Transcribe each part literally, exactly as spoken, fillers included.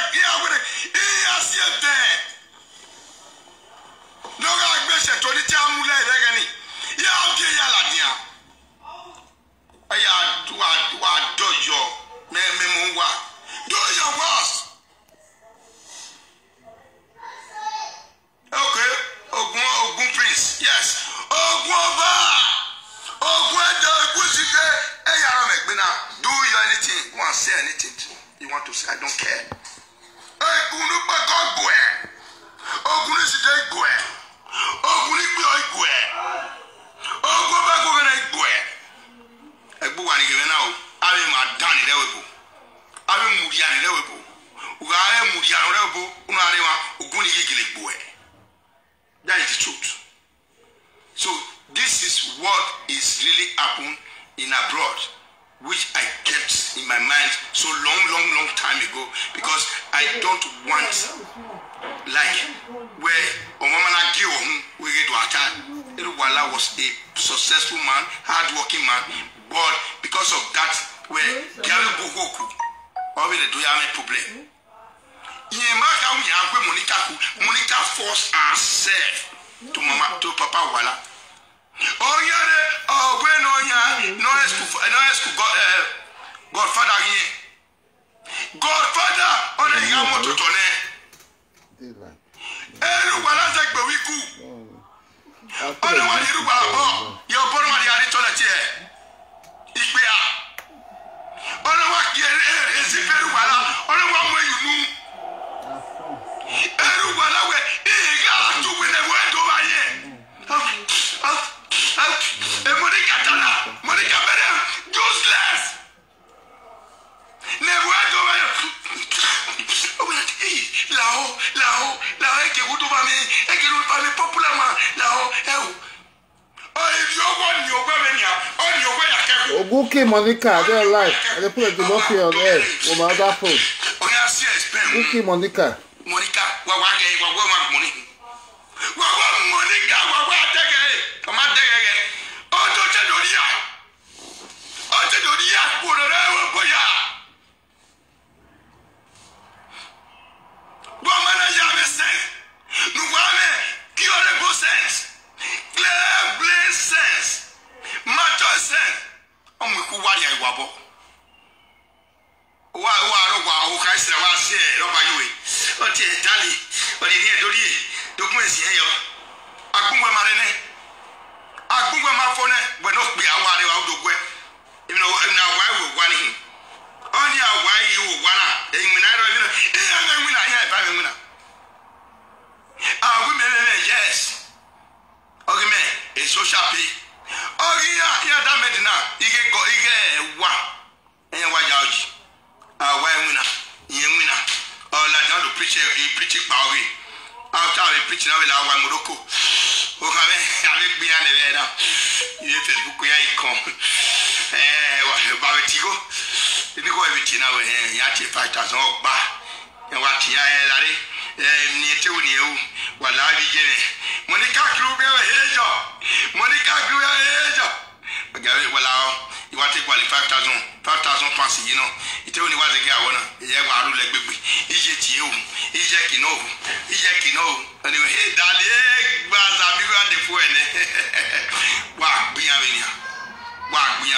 ya wele ya siete no ga gbese to ni ti amule regani ya bi ya ladia aya wa wa dojo me me mo wa do your worst. Okay, Ogun Ogun Prince, yes. Ogun Oba, Ogun Edo Egusike, Eyara Megbina. Do you anything? You want to say anything? You want to say? I don't care. Ogun Nupa Gogwe, Ogun Iside Gwe, Ogun Ikwe Igwe, Ogun Bagogene Igwe. Egbu wani gwe na o. Abi ma dani lewebo. Abi muriani lewebo. Ugare muriani lewebo. Unu arewa Ogun ni gigile gwe. That is the truth. So this is what is really happened in abroad, which I kept in my mind so long, long, long time ago, because I don't want, like, where Omamana Gihon, we get to attack. Eruwala was a successful man, hard-working man, but because of that, where Gary Bogoku, or the Doyame problem. Monica, Monica forced herself to Mama, to Papa Wala. Oh yeah, oh when oh yeah, no esku, no esku God, uh, Godfather here, Godfather on the Yamo to Tone. Eh, Wala take the wiku. Oh no, what you oh, your bottom of the Arizona chair. Ikea. Oh no, what you is it very well? Oh no, one way you know. Everyone away, eager to win a word over here. Monica Tana, Monica Bella, useless. Never went over here. Lao, Lao, Lao, I can go to me, I can go to me, popular man, Lao, hell. Oh, if you want your women, on your way, I can go. Oguki Monica, they're alive. And they put a democracy on air on my other phone. Oguki Monica. Monica, Wawage, Wawa money. Wawa Monica, Wawa Dege, come on, Dege. Oh, don't you know ya? Oh, you know ya? Put it out for ya. Woman, I have a sense. No one, curable sense. Clear, plain sense. Matter sense. Oh, my Kuwaya Wabo. Why, why, why, who can say, I say, over you? Otie Dali, but in here, Dodi, documents here. Agumwa Marine, Agumwa Mafone, but not be a wari out of way. You know, now why we want him? Only a why you wanna, and when I don't know, and when I have a winner. Ah, women, yes. Okay, man, it's so sharpy. Oh, yeah, yeah, damn it now. You get go, you get one. And why, George? Ah, why winner? You winner. Oh, like now to preach a preaching power. After I preach now, I want Morocco. Okay, I will be on the way now. You Facebook, where you come. Eh, about it, go. You go everything now, and you have to fight us all back. And what you are, near to you, while I begin. Monica grew a hedge. Monica grew a hedge. Well, you want to qualify five thousand, five thousand pounds, you know. It only was a girl, yeah, one like baby. Is it you? Is it you know? Is it you know? Anyway, hey, Daddy, was a big one, the fool. Walk me, Amelia. Walk me.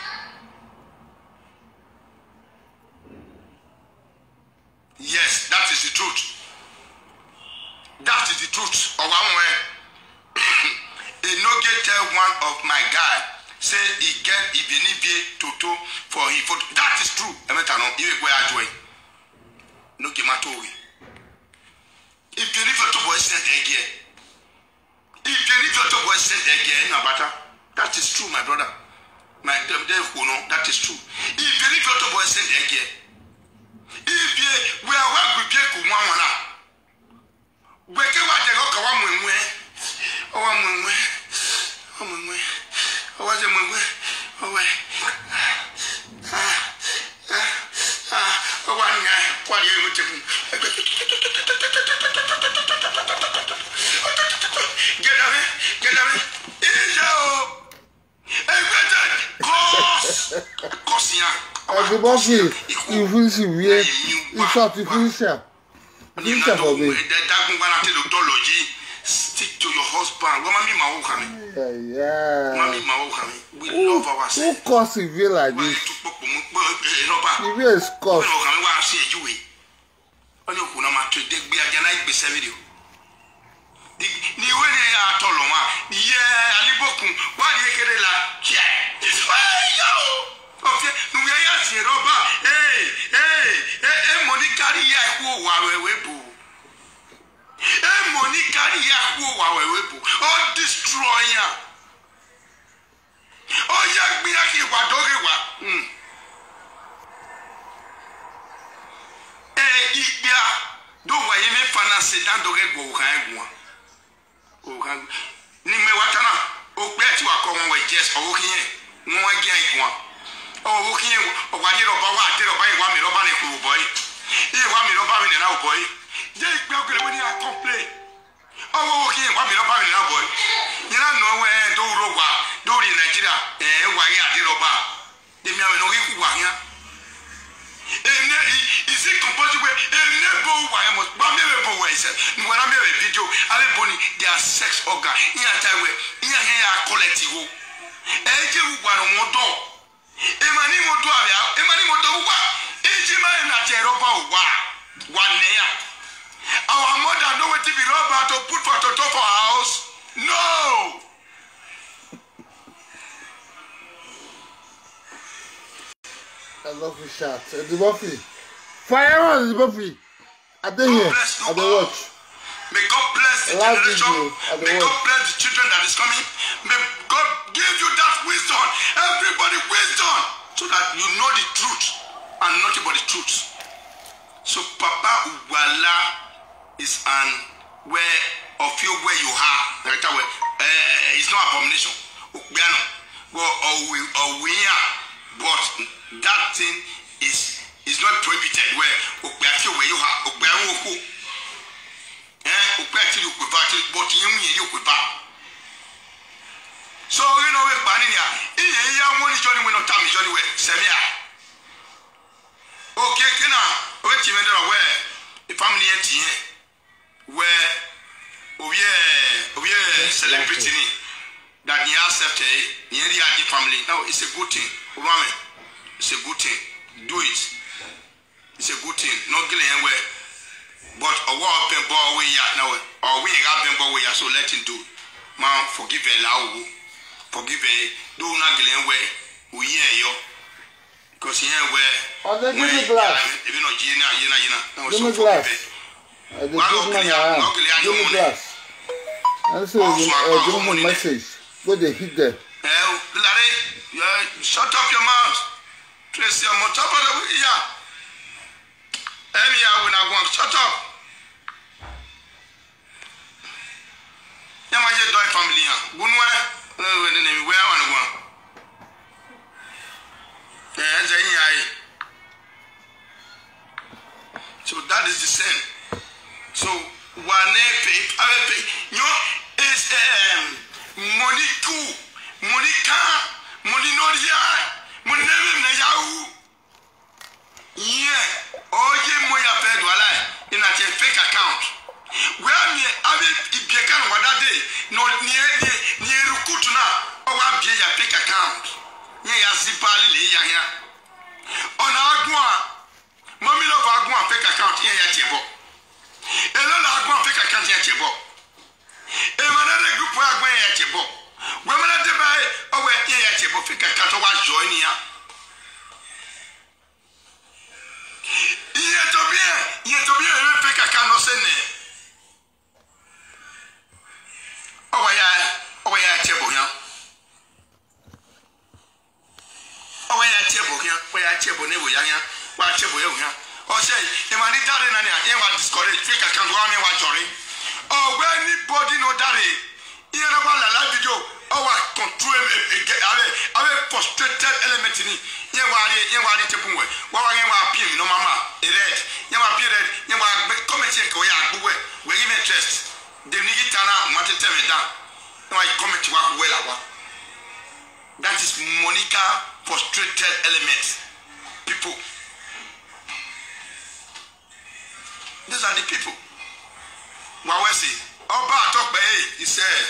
Yes, that is the truth. That is the truth. Or one way. A no get tell one of my guy. Say he get even if to to for him for that is true. I mean, no, even go ajoy. No give my toy. If you live to boy send again, if you live to boy send again, no matter. That is true, my brother. My them there who know that is true. If you live to boy send again, if you we are work with you one one now. We can what they go come one way. Oh, one way. One way. Oh, what's the movie? Oh, wait. Ah, ah, ah. Oh, one guy. What are you doing? Get away. Get away. Everybody, everybody, you will see where you short, you finish her. Finish her for me. Stick to your husband. What mommy ma woka me? Yeah, yeah. Mommy ma woka me. We Who, love ourselves. who calls Sylvia like this? Sylvia is cursed. Only who no matter they be a night be video. The the way they are toloma. Yeah, aliboku. Why they get la? Yeah. Hey yo. Okay, no we are here roba. Hey, hey, hey, hey, Monica ya who wa we bu. Hey, Monica ya who wa we bu. Oh, destroyer. Oh, yak mi aki wa doge wa. Hmm. Eh, ikbia do wa yeme fanase dan doge go kan egwa. O kan ni me watana o pe ti wa ko won we just owo kiyen won wa gi egwa. Owo kiyen o wa ni ro ba wa te ro ba wa mi ro ba ni ku boy. E wa mi ro ba mi na o boy. Je ikbia ogele we ni a complain. Owo kiyen wa mi ro ba mi na boy. Ni na no we do ro wa do ri Nigeria eh wa ya de ro ba. De mi ame no ki ku wa yan. Is it composed with a nebo? I must be able to say, when I'm a video, I boni their sex organ. In a time where in a hair collective. Age one more door. Emani moto avia, Emani moto wa. Age man at a roba wa. One near. Our mother know what to be robber to put for to top of our house. No. I love you, shot. The Buffy. Fire on the Buffy. I did here. I did watch. May God bless the generation. May God bless the children that is coming. May God give you that wisdom. Everybody wisdom. So that you know the truth and nothing but the truth. So Papa Uwala is an where of you where you are. Right away. Uh, it's not abomination. Well, or we are. But that thing is is not prohibited where Okwati where you have Okwawo. Eh, Okwati you could battle, but you you could battle. So you know we're banning here. In a year one journey when not time journey where Sevilla. Okay, can I wait you where the family empty where oh yeah, oh yeah, celebrity that you accept a the family. Now it's a good thing. It's a good thing. Do it. It's a good thing. Not getting anywhere. But a war of them ball way now. Or we have them ball way, so let him do. Man, forgive a loud. Forgive a do not get anywhere. We hear you. Because here where. Oh, they give me glass. If you know, Gina, Gina, Gina. Give me glass. Give me glass. And so, give me a message. Go they hit there. Eh, Larry, yeah, shut up your mouth. Tracy, I'm on top of the way. Yeah. Every year when I go, shut up. Yeah, my dear family. Gunwa, when the name where I want to go. Yeah, so that is the same. So, one pay, I pay. You know, it's um, money too. Monica, Molinoria, Monevi Nayahu. Yeah, oh, yeah, Moya Pedwala in a fake account. Where me, I will be a what that day, no near near Rukutuna, or I'll be a fake account. Yeah, Zipali, yeah. On Agua, Mommy love Agua fake account here at Jebo. Elena Agua fake account here at Jebo. Another group where I'm going at Jebo. Women at the bay, oh, we're here at your book, Cato was joining you. Yet to be, yet to be a fake, I cannot say ne. Oh, yeah, oh, yeah, table here. Oh, yeah, table here, where I table never young, where table here. Oh, say, if I need that in an air, you want to discourage, fake, I can't go on me, what joy. Oh, where anybody know that? Il y a la vidéo, on va contrôler avec frustrated element ni. Il y a wari, il y a wari te punwe. Wa wa wa pie no mama. Red. Il y a wa pie red. Il y a wa comment check ko ya buwe. We give interest. De ni gitana mate teme down. No I comment wa we la wa. That is Monica frustrated element. People. These are the people. Wawesi, Oba Atokbe, he said.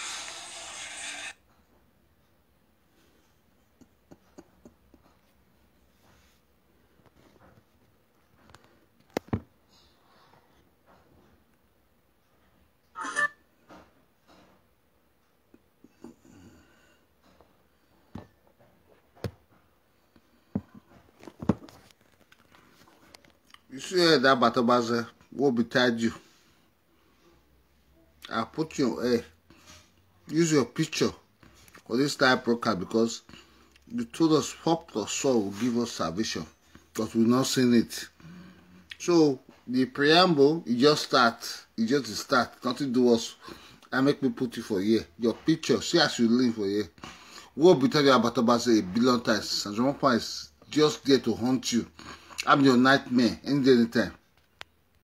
You see that Batabaza will be tied you. I put your hair. Use your picture for this type broadcast because you told us hope or soul will give us salvation, but we've not seen it. So the preamble, you just start, you just start, nothing do us. I make me put you for here. Your picture, see as you live for here. We'll be telling you about Batabaza a billion times. And one point is just there to haunt you. I'm your nightmare any day, anytime.